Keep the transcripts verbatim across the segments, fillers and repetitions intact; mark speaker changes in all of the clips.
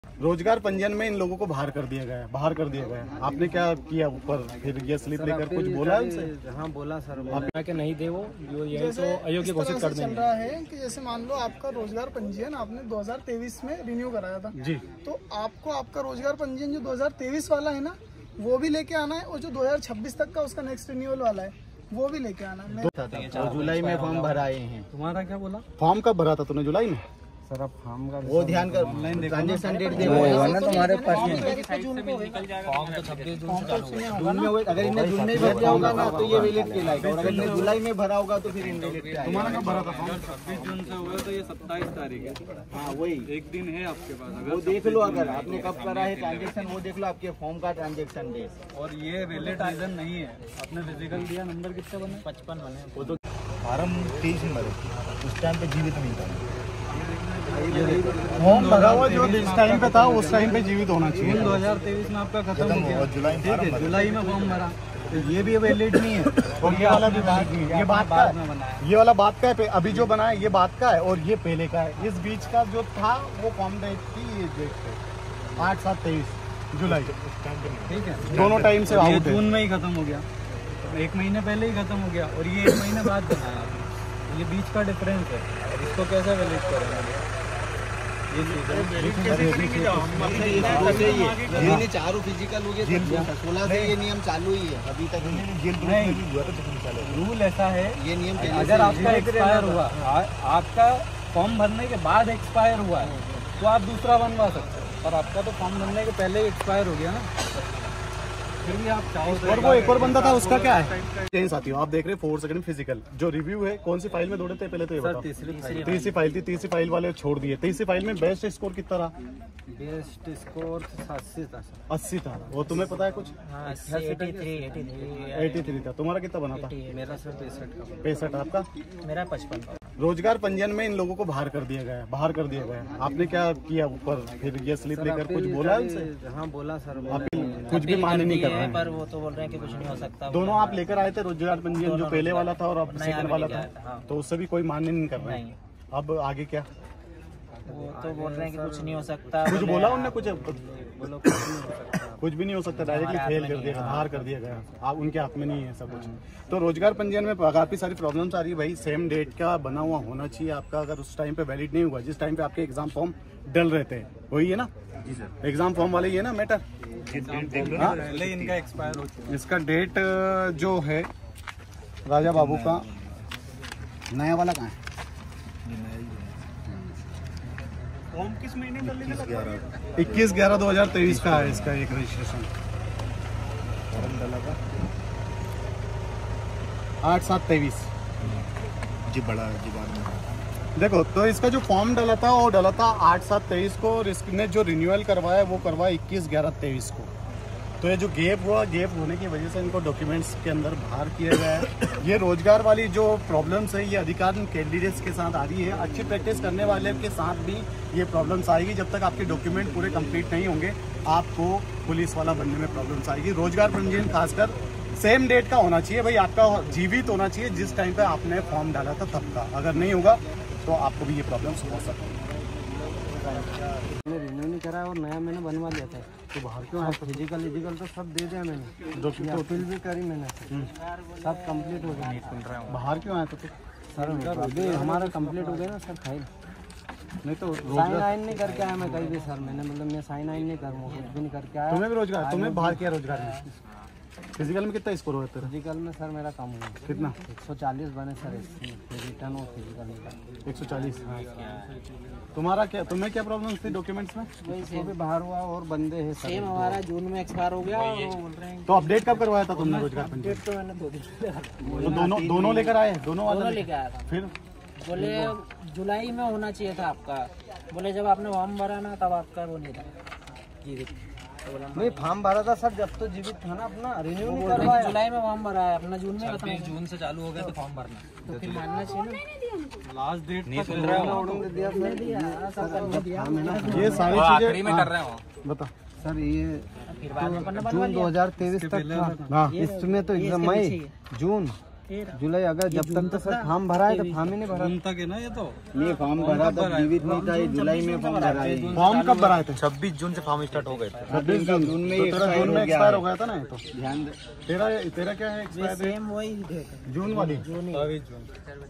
Speaker 1: रोजगार पंजीयन में इन लोगों को बाहर कर दिया गया है, बाहर कर दिया गया है। आपने क्या किया ऊपर फिर ये स्लिप लेकर कुछ बोला उनसे?
Speaker 2: हाँ बोला सर, बोला कि नहीं दे वो ये तो अयोग्य घोषित कर देंगे।
Speaker 3: चल रहा है कि जैसे मान लो आपका रोजगार पंजीयन आपने दो हज़ार तेईस में रिन्यू कराया था
Speaker 1: जी, तो
Speaker 3: आपको आपका रोजगार पंजीयन जो दो हज़ार तेईस वाला है ना वो भी लेके आना है, और जो दो हज़ार छब्बीस तक का उसका नेक्स्ट रिन्यूअल वाला है वो भी लेके आना है।
Speaker 2: तो जुलाई में फॉर्म भराए हैं। तुम्हारा क्या बोला?
Speaker 1: फॉर्म कब भरा था तूने? जुलाई में?
Speaker 2: सर अब फॉर्म का
Speaker 4: वो ध्यान कर, ट्रांजेक्शन डेट दे
Speaker 2: ना तुम्हारे पास में।
Speaker 4: फॉर्म तो छब्बीस जून से चालू होगा। जून में होगा, अगर इन्हें जून में भर दिया होगा ना तो ये वैलिड कहलाएगा, और अगर इन्हें जुलाई में भरा होगा तो फिर इनवैलिड कहलाएगा।
Speaker 1: तुम्हारा कब भरा था फॉर्म?
Speaker 5: छब्बीस जून से होगा तो ये सत्ताईस तारीख है।
Speaker 4: हाँ वही
Speaker 5: एक दिन है आपके पास,
Speaker 4: वो देख लो, अगर आपने कब करा है ट्रांजेक्शन वो देख लो, आपके फॉर्म का ट्रांजेक्शन डेट।
Speaker 5: और ये वैलिड रीजन नहीं है। आपने फिजिकल दिया, नंबर कितने बने?
Speaker 4: पचपन बने।
Speaker 1: वो तो फार्म तेईस में भरे, उस टाइम पे जीवित नहीं था। फॉर्म भरा हुआ जो जिस टाइम पे था उस टाइम पे जीवित होना चाहिए।
Speaker 5: दो हजार तेईस में आपका खत्म हो गया, ठीक है, जुलाई में फॉर्म भरा तो ये भी वैलिड नहीं है।
Speaker 1: और ये वाला भी वैलिड नहीं है। ये बात का है, ये वाला बात का है, अभी जो बना है ये बात का है, और ये पहले का है। इस बीच का जो था वो फॉर्म डेट थी, ये डेट पे आठ सात तेईस जुलाई,
Speaker 5: ठीक है,
Speaker 1: दोनों टाइम से आउट है।
Speaker 5: जून में ही खत्म हो गया, एक महीने पहले ही खत्म हो गया, और ये एक महीने बाद बनाया। ये बीच का डिफरेंस है, इसको कैसे वैलिड करेंगे?
Speaker 4: ये चारों फिजिकल हो गए, सोलह से ये नियम चालू ही है, अभी तक
Speaker 5: नहीं। रूल ऐसा है,
Speaker 4: ये नियम
Speaker 5: अगर आपका एक्सपायर हुआ, आपका फॉर्म भरने के बाद एक्सपायर हुआ है तो आप दूसरा बनवा सकते हो, पर आपका तो फॉर्म भरने के पहले ही एक्सपायर हो गया ना, फिर भी आप चाहो तो।
Speaker 1: और वो एक और बंदा था, उसका क्या है? चेंज साथियों, आप देख रहे हैं फोर सेकंड फिजिकल जो रिव्यू है, कौन सी फाइल में दौड़े थे पहले तो ये बताओ। तीसरी फाइल थी, तीसरी फाइल वाले छोड़ दिए। तीसरी फाइल में बेस्ट स्कोर कितना रहा?
Speaker 5: बेस्ट स्कोर अस्सी था।
Speaker 1: अस्सी था। वो तुम्हें पता है कुछ? एटी थ्री था। तुम्हारा कितना बना था?
Speaker 5: मेरा सर पैंसठ का।
Speaker 1: पैंसठ। आपका?
Speaker 4: मेरा पचपन।
Speaker 1: रोजगार पंजीयन में इन लोगों को बाहर कर दिया गया है, बाहर कर दिया गया है। आपने क्या किया ऊपर फिर ये स्लिप लेकर कुछ बोला उनसे?
Speaker 5: हाँ बोला सर,
Speaker 1: आप कुछ भी मान्य नहीं कर रहे हैं,
Speaker 4: पर वो तो बोल रहे हैं कि कुछ नहीं हो सकता।
Speaker 1: दोनों आप लेकर आए थे रोजगार पंजीयन, जो पहले वाला था और अब सेकंड वाला था, तो उससे भी कोई मान्य नहीं कर रहे हैं। अब आगे क्या?
Speaker 4: वो तो बोल रहे हैं कि कुछ नहीं हो सकता।
Speaker 1: कुछ बोला उनने? कुछ
Speaker 5: बोलो कुछ नहीं हो सकता,
Speaker 1: कुछ भी नहीं हो सकता, डायरेक्टली फेल कर दिया, बाहर कर दिया गया। आप उनके हाथ में नहीं है सब कुछ। तो रोजगार पंजीयन में काफी सारी प्रॉब्लम्स आ रही है भाई। सेम डेट का बना हुआ होना चाहिए आपका, अगर उस टाइम पे वैलिड नहीं हुआ जिस टाइम पे आपके एग्जाम फॉर्म डल रहते हैं, वही है ना? जी सर, एग्जाम फॉर्म वाले ही है ना मैटर।
Speaker 5: पहले इनका एक्सपायर हो चुका है।
Speaker 1: इसका डेट जो है राजा बाबू का नया वाला कहाँ है?
Speaker 5: फॉर्म किस महीने का?
Speaker 1: इक्कीस ग्यारह दो हजार तेईस का है इसका एक रजिस्ट्रेशन। आठ सात तेईस
Speaker 6: जी बड़ा जी बाद में
Speaker 1: देखो, तो इसका जो फॉर्म डाला था वो डाला था आठ सात तेईस को, और इसने जो रिन्यूअल करवाया वो करवाया इक्कीस ग्यारह तेईस को। तो ये जो गैप हुआ, गैप होने की वजह से इनको डॉक्यूमेंट्स के अंदर बाहर किया गया है। ये रोजगार वाली जो प्रॉब्लम्स है ये अधिकांश कैंडिडेट्स के साथ आ रही है। अच्छी प्रैक्टिस करने वाले के साथ भी ये प्रॉब्लम्स आएगी। जब तक आपके डॉक्यूमेंट पूरे कंप्लीट नहीं होंगे आपको पुलिस वाला बनने में प्रॉब्लम्स आएगी। रोजगार पंजीयन खासकर सेम डेट का होना चाहिए भाई, आपका जीवित होना चाहिए जिस टाइम पे आपने फॉर्म डाला था तब का। अगर नहीं होगा तो आपको भी ये प्रॉब्लम्स हो सकती है।
Speaker 2: मैंने रिन्यू नहीं करा और नया मैंने बनवा लिया था।
Speaker 1: तो बाहर क्यों आया?
Speaker 2: फिजिकल फिजिकल तो सब दे दिया मैंने,
Speaker 1: डॉक्यूमेंट
Speaker 2: अपील भी करी मैंने, सब कंप्लीट हो गया।
Speaker 1: बाहर क्यों आया था तू?
Speaker 2: सर अभी हमारा कंप्लीट हो गया ना सर फाइल।
Speaker 1: नहीं तो
Speaker 2: साइन आइन नहीं करके आया मैं कहीं भी सर। मैंने मतलब मैं साइन आइन नहीं करूँगा, कुछ भी नहीं करके आया।
Speaker 1: तुम्हें भी रोजगार, तुम्हें बाहर किया रोजगार में? फिजिकल में कितना स्कोर हुआ तेरा?
Speaker 2: फिजिकल में सर मेरा कम हुआ।
Speaker 1: कितना?
Speaker 2: एक सौ चालीस बने सर, रिटर्न और फिजिकल में
Speaker 1: एक सौ चालीस। तुम्हारा क्या, तुम्हें क्या प्रॉब्लम थी डॉक्यूमेंट्स में?
Speaker 2: इसको भी बाहर हुआ और बंदे हैं
Speaker 4: सेम हमारा जून में एक्सपायर हो गया। वो बोल रहे हैं
Speaker 1: तो अपडेट कब करवाया था तुमने रोजगार पंजीयन?
Speaker 4: तो मैंने दो दिन
Speaker 1: तो दोनों दोनों लेकर आए? दोनों वाला
Speaker 4: दोनों लेके आया था।
Speaker 1: फिर
Speaker 4: बोले जुलाई में होना चाहिए था आपका। बोले जब आपने फॉर्म भरा ना तब आपका वो नहीं था जीवित।
Speaker 2: नहीं फॉर्म भरा था सर, जब तो जीवित था ना अपना, रिन्यू नहीं करवाया।
Speaker 4: जुलाई में फॉर्म भरा है अपना, जून में खत्म।
Speaker 5: जून से चालू हो गया तो फॉर्म भरना,
Speaker 4: तो फिर मानना चाहिए ना।
Speaker 5: लास्ट डेट
Speaker 2: नहीं सुन रहे हो?
Speaker 1: ये सारी चीजें
Speaker 5: में कर रहे हो।
Speaker 1: बता
Speaker 2: सर ये
Speaker 4: फिर बाद में बनवा
Speaker 2: जून दो हजार तेईस तक था, इसमें तो एग्जाम मई जून जुलाई अगर जब तक तो सर फॉर्म भरा है तो फॉर्म ही नहीं भरा।
Speaker 5: जून तक है ना ये तो।
Speaker 4: ये फॉर्म भरा था, जीवित नहीं था, ये जुलाई में फॉर्म भरा है।
Speaker 1: फॉर्म कब भराए थे?
Speaker 5: छब्बीस जून से फॉर्म स्टार्ट हो गए थे।
Speaker 1: छब्बीस जून
Speaker 4: जून में
Speaker 1: तो तेरा
Speaker 4: expire
Speaker 1: जून में
Speaker 4: हो गया
Speaker 1: एक्सपायर
Speaker 4: है।
Speaker 1: हो गया था ना ये तो।
Speaker 4: ध्यान दे।
Speaker 1: तेरा तेरा क्या है एक्सपायर?
Speaker 2: सेम वही डेट
Speaker 1: जून वाली।
Speaker 5: छब्बीस जून।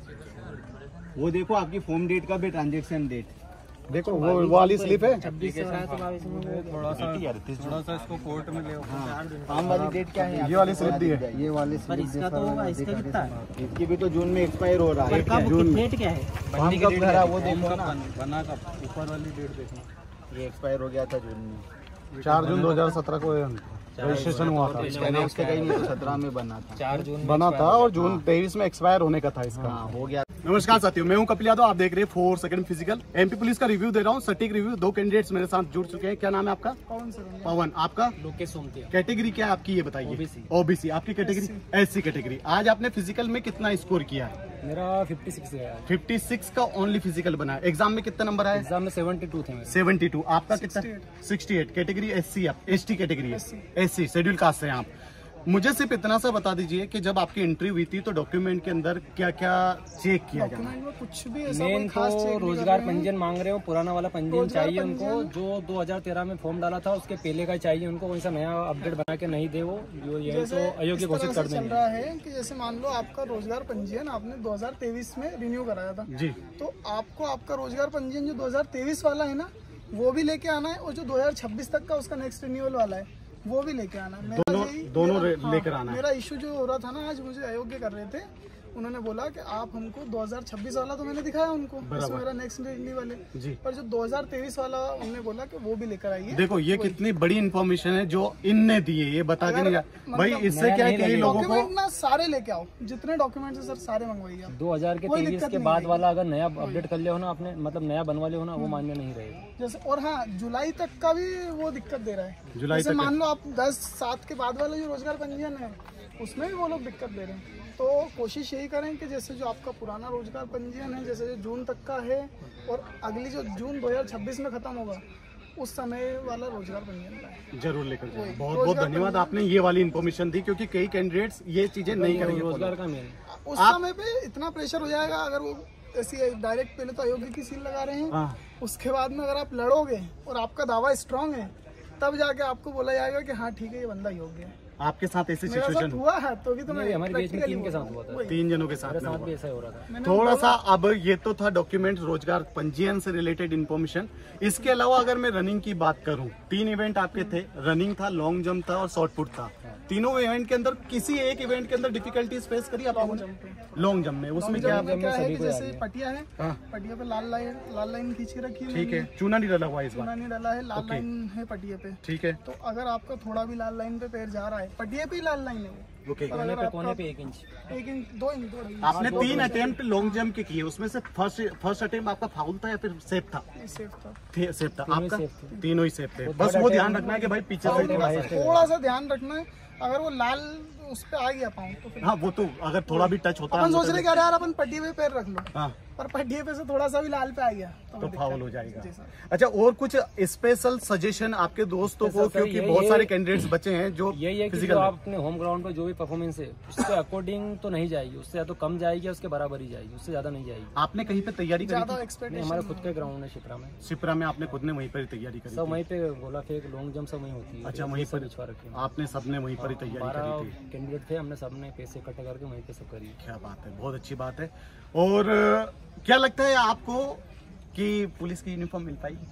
Speaker 4: वो देखो आपकी फॉर्म डेट का भी, ट्रांजेक्शन डेट
Speaker 1: देखो वो वो वाली स्लिप है।
Speaker 2: छब्बीस से तो बाईस में
Speaker 5: थोड़ा सा थोड़ा सा इसको कोर्ट में ले
Speaker 4: फॉर्म वाली डेट क्या है?
Speaker 1: ये वाली स्लिप दी है।
Speaker 2: ये वाली इसका तो होगा, इसका कितना है?
Speaker 4: इसकी भी तो जून में एक्सपायर हो रहा है।
Speaker 1: जून
Speaker 2: डेट क्या है?
Speaker 4: फॉर्म कब भरा वो देखो ना,
Speaker 5: बना का ऊपर वाली डेट देखना।
Speaker 4: ये एक्सपायर हो गया था जून में।
Speaker 1: चार जून दो हजार सत्रह को रजिस्ट्रेशन हुआ था।
Speaker 4: इसका नेक्स्ट कहीं नहीं, सत्रह में बना था।
Speaker 5: चार जून
Speaker 1: बना था और जून तेईस में एक्सपायर होने का था इसका।
Speaker 4: हाँ हो गया।
Speaker 1: नमस्कार साथियों, मैं हूं कपिल यादव। आप देख रहे हैं four second physical. MP police का रिव्यू दे रहा हूं, सटीक रिव्यू। दो कैंडिडेट्स मेरे साथ जुड़ चुके हैं। क्या नाम है आपका?
Speaker 3: पवन सर।
Speaker 1: पवन। आपका?
Speaker 2: लोकेश सोमतिया।
Speaker 1: कैटेगरी क्या है आपकी, ये बताइए।
Speaker 2: ओबीसी।
Speaker 1: ओबीसी। आपकी कैटेगरी? SC category. आज आपने फिजिकल में कितना स्कोर किया है?
Speaker 2: मेरा छप्पन है।
Speaker 1: छप्पन का ओनली फिजिकल बना है। एग्जाम में कितना नंबर आया?
Speaker 2: एग्जाम में बहत्तर थे मेरे।
Speaker 1: बहत्तर। आपका कितना? अड़सठ। कैटेगरी एससी, आप एसटी कैटेगरी है? एससी शेड्यूल कास्ट है आप। मुझे सिर्फ इतना सा बता दीजिए कि जब आपकी एंट्री हुई थी तो डॉक्यूमेंट के अंदर क्या क्या चेक किया गया?
Speaker 3: डॉक्यूमेंट में कुछ भी ऐसा
Speaker 2: मेन
Speaker 3: कोई
Speaker 2: तो
Speaker 3: खास चेक नहीं कर
Speaker 2: रोजगार
Speaker 3: रहे हैं।
Speaker 2: पंजीयन मांग रहे हो, पुराना वाला पंजीयन
Speaker 3: रोजगार
Speaker 2: चाहिए उनको।
Speaker 3: पंजीयन।
Speaker 2: जो दो हज़ार तेरह में फॉर्म डाला था उसके पहले का चाहिए उनको। कोई सा नया अपडेट बना के नहीं दे, वो जो यही
Speaker 3: जैसे
Speaker 2: तो अयोग्य
Speaker 3: इस
Speaker 2: घोषित
Speaker 3: तरह
Speaker 2: कर
Speaker 3: से चल
Speaker 2: देंगे।
Speaker 3: रहा है कि जैसे मान लो आपका रोजगार पंजीयन आपने दो हज़ार तेईस में रिन्यू कराया था,
Speaker 1: जी।
Speaker 3: तो आपको आपका रोजगार पंजीयन जो दो हज़ार तेईस वाला है ना वो भी लेके आना है, और जो दो हज़ार छब्बीस तक का उसका नेक्स्ट रिन्यूअल वाला है वो भी लेके आना है। मेरा
Speaker 1: दोनों-
Speaker 3: यही-
Speaker 1: दोनों
Speaker 3: मेरा-
Speaker 1: रे- लेकर आना है।
Speaker 3: मेरा इशू जो हो रहा था ना, आज मुझे अयोग्य कर रहे थे। उन्होंने बोला कि आप हमको दो हज़ार छब्बीस वाला तो मैंने दिखाया उनको, इसमें मेरा नेक्स्ट रिन्यूअल है,
Speaker 1: जी।
Speaker 3: पर जो दो हज़ार तेईस वाला उन्होंने बोला कि वो भी लेकर आइए।
Speaker 1: देखो ये कितनी बड़ी इन्फॉर्मेशन है जो इनने दी है, ये बता के नहीं जा भाई। इससे क्या है कई लोगों को
Speaker 3: डॉक्यूमेंट ना सारे लेके आओ, जितने डॉक्यूमेंट है सर सारे मंगवाइए आप।
Speaker 2: दो हज़ार के
Speaker 3: कोई
Speaker 2: तेईस
Speaker 3: दिक्कत
Speaker 2: के
Speaker 3: नहीं
Speaker 2: बाद
Speaker 3: आएगी।
Speaker 2: वाला अगर नया अपडेट कर लिया हो ना आपने, मतलब नया बनवा लिया हो ना, वो मान्य नहीं रहेगा।
Speaker 3: जैसे और हाँ, जुलाई तक का भी वो दिक्कत दे रहा है।
Speaker 1: जुलाई
Speaker 3: जैसे
Speaker 1: तक
Speaker 3: मान लो आप दस सात के बाद वाला जो रोजगार पंजीयन है उसमें भी वो लोग दिक्कत दे रहे हैं। तो कोशिश यही करें कि जैसे जो आपका पुराना रोजगार पंजीयन है, जैसे जो जून तक का है और अगली जो जून दो हज़ार छब्बीस में खत्म होगा उस समय वाला रोजगार पंजीयन लाए।
Speaker 1: जरूर लेकर जाए।
Speaker 3: वही,
Speaker 1: बहुत बहुत
Speaker 3: रोजगार
Speaker 1: धन्यवाद, आपने ये वाली इन्फॉर्मेशन दी, क्योंकि कई कैंडिडेट्स ये चीजें नहीं करेंगे।
Speaker 2: रोजगार का मेन
Speaker 3: उस समय पे इतना प्रेशर हो जाएगा, अगर वो ऐसी डायरेक्ट पहले तो अयोग्य की सील लगा रहे हैं,
Speaker 1: हाँ।
Speaker 3: उसके बाद में अगर आप लड़ोगे और आपका दावा स्ट्रांग है तब जाके आपको बोला जाएगा कि हाँ ठीक है ये बंदा योग्य है।
Speaker 1: आपके साथ ऐसी
Speaker 3: मेरा साथ
Speaker 1: सिचुएशन
Speaker 3: हुआ है तो भी तो मैं
Speaker 2: नहीं, हमारे बीच में
Speaker 3: practically
Speaker 2: तीन के
Speaker 3: बोल रहा
Speaker 2: साथ
Speaker 3: हूँ।
Speaker 2: हुआ था।
Speaker 3: वही।
Speaker 1: तीन जनों के साथ
Speaker 2: मेरे
Speaker 1: में
Speaker 2: साथ
Speaker 1: हुआ।
Speaker 2: भी ऐसा ही हो रहा था।
Speaker 3: मैंने
Speaker 1: थोड़ा
Speaker 3: बोला-
Speaker 1: सा अब ये तो था डॉक्यूमेंट रोजगार पंजीयन से रिलेटेड इन्फॉर्मेशन। इसके अलावा अगर मैं रनिंग की बात करूं, तीन इवेंट आपके थे, रनिंग था, लॉन्ग जंप था और शॉर्ट पुट था। तीनों इवेंट के अंदर किसी एक इवेंट के अंदर डिफिकल्टीज फेस करी आप लोगों ने? लॉन्ग जंप में उसमें क्या?
Speaker 3: जब में क्या है कि
Speaker 2: सभी को
Speaker 3: जैसे
Speaker 2: याद है।
Speaker 3: पटिया है,
Speaker 1: हाँ।
Speaker 3: पटिया पे लाल लाइन लाल लाइन खींच के रखी हुई
Speaker 1: ठीक है, चूना नहीं डला हुआ इस बार।
Speaker 3: चूना नहीं डाला है, लाल लाइन है पटिया पे।
Speaker 1: ठीक है,
Speaker 3: तो अगर आपका थोड़ा भी लाल लाइन पे पैर जा रहा है, पटिया पे ही लाल लाइन है वो।
Speaker 1: ओके।
Speaker 3: और
Speaker 2: कोने
Speaker 3: अगर
Speaker 2: पे
Speaker 3: आपका
Speaker 2: कोने पे एक इंच।
Speaker 3: एक इंच दो इंच दो ढाई
Speaker 1: आपने तीन अटेम्प्ट लॉन्ग जंप के किए, उसमें से फर्स्ट फर्स्ट अटेम्प्ट आपका फाउल था या फिर सेफ था?
Speaker 3: इंच सेफ था।
Speaker 1: थे- सेफ था
Speaker 2: तीनों ही
Speaker 1: आपका?
Speaker 2: सेफ थे।
Speaker 1: तीनों ही सेफ थे। बस वो ध्यान रखना है कि भाई पीछे से थोड़ा सा,
Speaker 3: थोड़ा सा ध्यान रखना है, अगर वो लाल उस पे आ गया पाऊँ तो फिर
Speaker 1: हाँ वो तो अगर थोड़ा भी टच होता
Speaker 3: अपन
Speaker 1: है
Speaker 3: सोच रहे कि अरे यार अपन पटिया पे पैर रख लो,
Speaker 1: हाँ
Speaker 3: पर पटिया पे से थोड़ा सा भी लाल पे आ गया
Speaker 1: तो
Speaker 3: दिक्कत
Speaker 1: फाउल
Speaker 3: है।
Speaker 1: हो जाएगा।
Speaker 3: जी सर।
Speaker 1: अच्छा, और कुछ स्पेशल सजेशन आपके दोस्तों को,
Speaker 2: सर, सर,
Speaker 1: क्योंकि
Speaker 2: ये-
Speaker 1: बहुत
Speaker 2: ये-
Speaker 1: सारे कैंडिडेट्स बचे हैं जो
Speaker 2: यही है कि
Speaker 1: फिजिकल
Speaker 2: जो
Speaker 1: में-
Speaker 2: आप अपने होम ग्राउंड पर जो भी परफॉर्मेंस है उसके अकॉर्डिंग तो नहीं जाएगी, उससे या तो कम जाएगी या उसके बराबर ही जाएगी, उससे ज्यादा नहीं जाएगी।
Speaker 1: आपने कहीं पे तैयारी करी
Speaker 3: ज्यादा
Speaker 1: थी?
Speaker 2: नहीं,
Speaker 3: एक्सपेक्टेशन
Speaker 2: हमारा खुद का ग्राउंड है शिप्रा में,
Speaker 1: शिप्रा में आपने खुद ने वहीं पर ही तैयारी करी
Speaker 2: सब
Speaker 1: थी?
Speaker 2: वहीं पे गोला फेंक लॉन्ग जंप सब वहीं होती है।
Speaker 1: अच्छा, वहीं पर
Speaker 2: बिछवा रखे हैं।
Speaker 1: आपने सबने वहीं पर ही तैयारी
Speaker 2: बारह
Speaker 1: करी थी?
Speaker 2: कैंडिडेट थे, हमने सबने पैसे इकट्ठे करके वहीं पे सब करी।
Speaker 1: क्या बात है, बहुत अच्छी बात है। और अ, क्या लगता है आपको कि पुलिस की यूनिफॉर्म मिल पाएगी?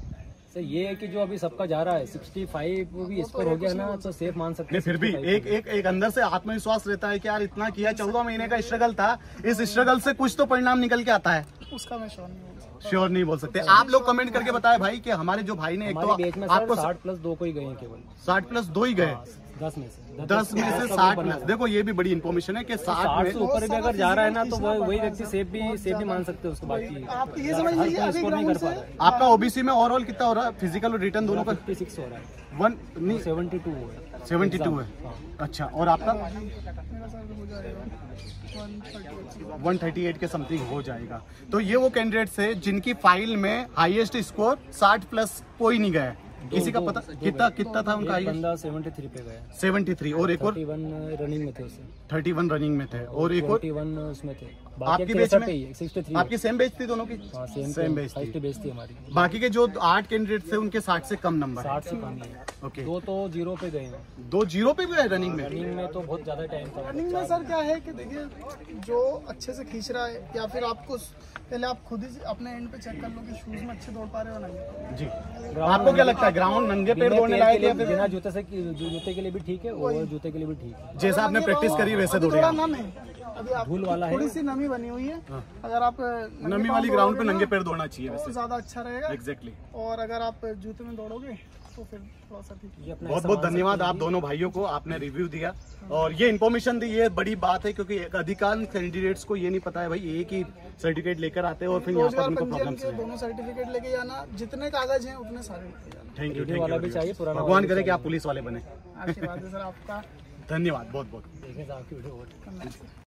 Speaker 2: सर ये है कि जो अभी सबका जा रहा है पैंसठ वो भी स्कोर हो गया ना, तो सेफ मान सकते
Speaker 1: नहीं,
Speaker 2: हैं।
Speaker 1: फिर भी
Speaker 2: पैंसठ
Speaker 1: एक एक एक अंदर से आत्मविश्वास रहता है कि यार इतना किया, चौदह महीने का स्ट्रगल था, इस स्ट्रगल से कुछ तो परिणाम निकल के आता है।
Speaker 3: उसका मैं श्योर नहीं बोल सकता।
Speaker 1: श्योर नहीं बोल सकते आप लोग। कमेंट करके बताएं भाई कि हमारे जो भाई ने एक
Speaker 2: हमारे बैच
Speaker 1: तो
Speaker 2: में सर
Speaker 1: आपको
Speaker 2: साठ प्लस दो को ही गए हैं केवल,
Speaker 1: साठ प्लस दो ही गए,
Speaker 2: दस में से
Speaker 1: दस में से साठ प्लस। देखो ये भी बड़ी इन्फॉर्मेशन है कि साठ
Speaker 2: साठ
Speaker 1: में
Speaker 2: से ऊपर भी अगर जा रहा है ना तो वह वही व्यक्ति सेफ भी सेफ भी मान सकते हैं उसको। बाकी
Speaker 3: आप ये समझ लीजिए अभी
Speaker 2: स्कोर नहीं
Speaker 3: ग्राउंड
Speaker 2: कर पा
Speaker 3: से
Speaker 2: रहा है।
Speaker 1: आपका ओबीसी में ओवरऑल कितना हो रहा है, फिजिकल और रिटर्न दोनों का?
Speaker 2: फिफ्टी सिक्स हो रहा है,
Speaker 1: वन नहीं
Speaker 2: सेवेंटी टू हो रहा है।
Speaker 1: सेवेंटी टू है। अच्छा, और आपका
Speaker 3: मेरा सर हो जाएगा one thirty.
Speaker 1: One thirty eight के समथिंग हो जाएगा। तो ये वो कैंडिडेट्स है जिनकी फाइल में हाईएस्ट स्कोर साठ प्लस कोई नहीं गया है। किसी का पता कितना कितना था उनका?
Speaker 2: एक बंदा सेवेंटी थ्री पे गया,
Speaker 1: सेवेंटी थ्री और एक और
Speaker 2: थर्टी वन रनिंग में थे उससे,
Speaker 1: थर्टी वन रनिंग में थे और एक और
Speaker 2: फोर्टी वन उसमें थे।
Speaker 1: आपकी बेच में
Speaker 2: सिक्सटी थ्री
Speaker 1: आपकी सेम बेच थी दोनों की?
Speaker 2: हाँ, सेम
Speaker 1: सेम बेच
Speaker 2: फर्स्ट
Speaker 1: थी।
Speaker 2: बेच थी हमारी।
Speaker 1: बाकी के जो आठ कैंडिडेट थे उनके साठ से कम नंबर है।
Speaker 2: साठ से कम है।
Speaker 1: ओके,
Speaker 2: दो तो जीरो पे गए हैं।
Speaker 1: दो जीरो पे भी है रनिंग में?
Speaker 2: रनिंग में तो बहुत ज्यादा टाइम था।
Speaker 3: रनिंग में सर क्या है कि देखिए जो अच्छे से खींच रहा है या फिर आपको पहले आप खुद ही अपने एंड पे चेक कर लो कि शूज में अच्छे दौड़ पा रहे हो नहीं।
Speaker 1: जी, आपको क्या लगता है ग्राउंड नंगे पैर दौड़ने लायक है?
Speaker 2: बिना जूते से जूते के लिए भी ठीक है और जूते के लिए भी ठीक है।
Speaker 1: जैसा आपने प्रैक्टिस करी वैसे
Speaker 3: अभी
Speaker 1: दौड़े
Speaker 3: थोड़ा
Speaker 1: आप?
Speaker 3: नम है, अभी आप
Speaker 2: धूल वाला है।
Speaker 3: थोड़ी सी नमी बनी हुई है। अगर आप नंगे
Speaker 1: नमी
Speaker 3: पाँव
Speaker 1: वाली ग्राउंड पे
Speaker 3: दौड़ोगे
Speaker 1: नंगे
Speaker 3: ना,
Speaker 1: पैर दौड़ना चाहिए
Speaker 3: तो
Speaker 1: वैसे।
Speaker 3: ज्यादा अच्छा रहेगा।
Speaker 1: एग्जैक्टली।
Speaker 3: और अगर आप जूते में दौड़ोगे तो फिर थोड़ा सा ठीक है।
Speaker 2: ये अपना
Speaker 1: बहुत बहुत धन्यवाद आप दोनों भाइयों को, आपने रिव्यू दिया और ये इन्फॉर्मेशन दी। ये बड़ी बात है क्योंकि एक अधिकांश कैंडिडेट्स को ये नहीं पता है भाई एक ही सर्टिफिकेट लेकर आते हैं और फिर यहाँ पर
Speaker 3: रोजगार
Speaker 1: उनको
Speaker 3: पंजीयन
Speaker 1: प्रॉब्लम्स
Speaker 3: के
Speaker 1: है।
Speaker 3: दोनों सर्टिफिकेट लेके जाना, जितने कागज हैं उतने सारे लेके जाना।
Speaker 1: थैंक यू,
Speaker 2: रिव्यू वाला भी
Speaker 1: थैंक
Speaker 2: चाहिए,
Speaker 1: यू।
Speaker 2: पुराना
Speaker 1: भगवान
Speaker 2: वाला भी
Speaker 1: करे कि आप
Speaker 2: चाहिए।
Speaker 1: पुलिस वाले बने।
Speaker 3: आशीर्वाद है सर आपका।
Speaker 1: धन्यवाद बहुत बहुत।
Speaker 2: देखें आपकी वीडियो बहुत
Speaker 3: करना है।